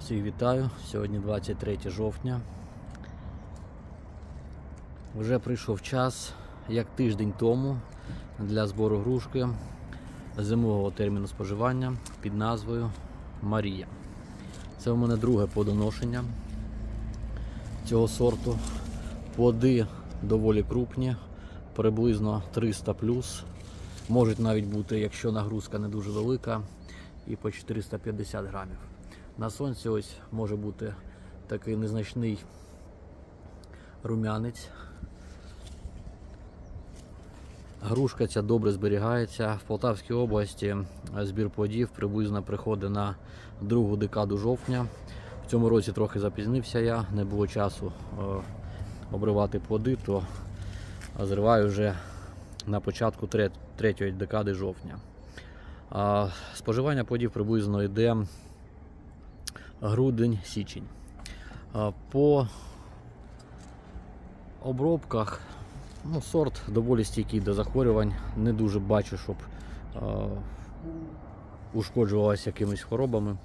Всіх вітаю! Сьогодні 23 жовтня. Вже прийшов час, як тиждень тому, для збору грушки зимового терміну споживання під назвою Марія. Це у мене друге плодоношення цього сорту. Плоди доволі крупні, приблизно 300 плюс. Можуть навіть бути, якщо нагрузка не дуже велика, і по 450 грамів. На сонці ось може бути такий незначний рум'янець. Грушка ця добре зберігається. В Полтавській області збір плодів приблизно приходить на другу декаду жовтня. В цьому році трохи запізнився я, не було часу обривати плоди, то зриваю вже на початку третьої декади жовтня. Споживання плодів приблизно йде грудень-січень. По обробках сорт доволі стійкий до захворювань. Не дуже бачу, щоб ушкоджувалася якимись хворобами.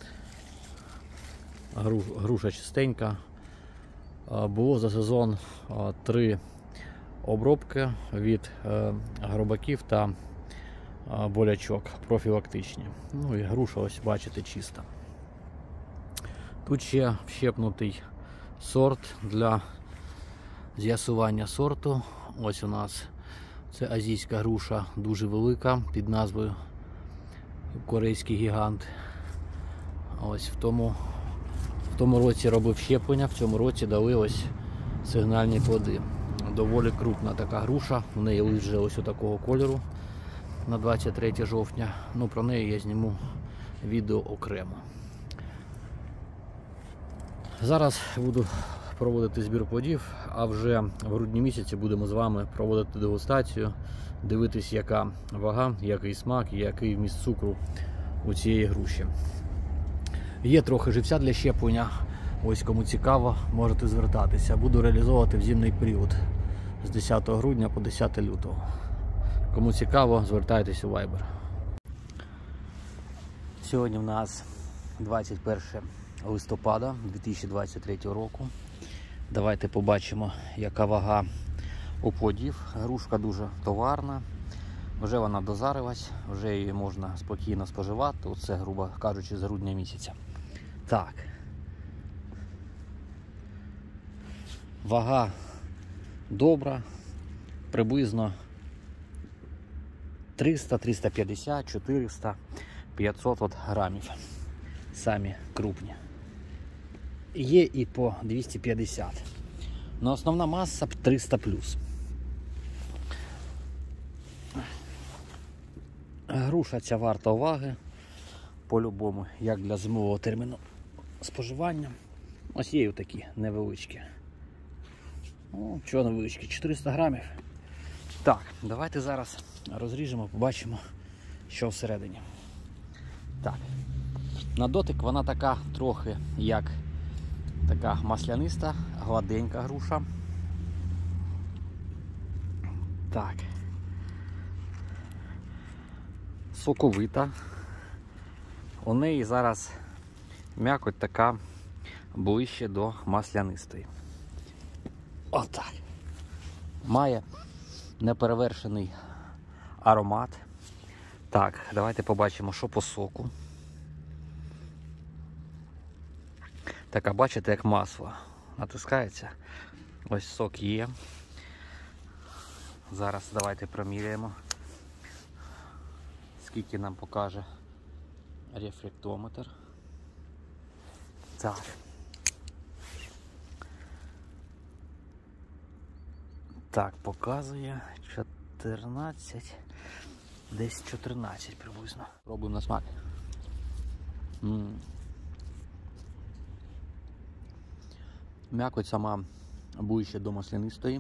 Груша чистенька. Було за сезон 3 обробки від гробаків та болячок профілактичні. Ну і груша, ось бачите, чиста. Тут ще вщепнутий сорт для з'ясування сорту. Ось у нас це азійська груша, дуже велика, під назвою корейський гігант. Ось в тому році робив щеплення, в цьому році дали ось сигнальні плоди. Доволі крупна така груша, в неї лист вже ось такого кольору на 23 жовтня. Ну, про неї я зніму відео окремо. Зараз буду проводити збір плодів, а вже в грудні місяці будемо з вами проводити дегустацію, дивитись, яка вага, який смак і який вміст цукру у цієї груші. Є трохи живця для щеплення, ось кому цікаво, можете звертатися. Буду реалізовувати в зимний період з 10 грудня по 10 лютого. Кому цікаво, звертайтесь у Viber. Сьогодні в нас 21 листопада 2023 року. Давайте побачимо, яка вага у плодів. Грушка дуже товарна, вже вона дозарилась, вже її можна спокійно споживати. Оце, грубо кажучи, з грудня місяця. Так. Вага добра, приблизно 300, 350, 400, 500 грамів. Самі крупні. Є і по 250. Но основна маса 300 плюс. Груша ця варта уваги. По-любому, як для зимового терміну споживання. Ось є такі невеличкі. О, чого невеличкі? 400 грамів. Так, давайте зараз розріжемо, побачимо, що всередині. Так. На дотик вона така трохи як така масляниста, гладенька груша. Так. Соковита. У неї зараз м'якоть така ближче до маслянистої. Отак. Має неперевершений аромат. Так, давайте побачимо, що по соку. Така, бачите, як масло натискається. Ось сок є. Зараз давайте проміряємо, скільки нам покаже рефлектометр. Так. Так, показує 14, десь 14 приблизно. Пробуємо на смак. М'якоть сама ближче до маслянистої,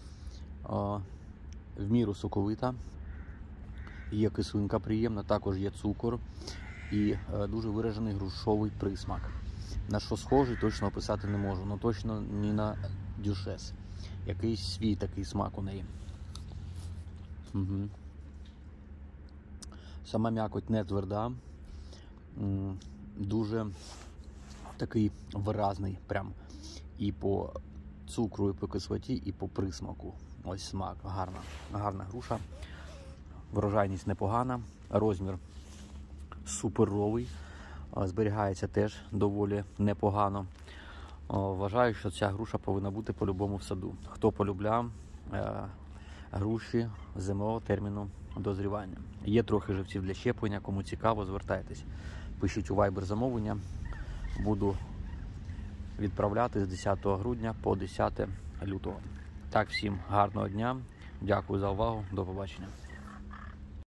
в міру соковита, є кислинка приємна, також є цукор і дуже виражений грушовий присмак. На що схожий, точно описати не можу, але точно не на дюшес. Якийсь свій такий смак у неї. Угу. Сама м'якоть не тверда, дуже такий виразний, прям і по цукру, і по кислоті, і по присмаку. Ось смак, гарна груша. Врожайність непогана, розмір суперовий, зберігається теж доволі непогано. Вважаю, що ця груша повинна бути по-любому в саду. Хто полюбляє груші зимового терміну дозрівання. Є трохи живців для щеплення, кому цікаво, звертайтесь. Пишіть у Viber замовлення, буду відправляти з 10 грудня по 10 лютого. Так, всім гарного дня, дякую за увагу, до побачення.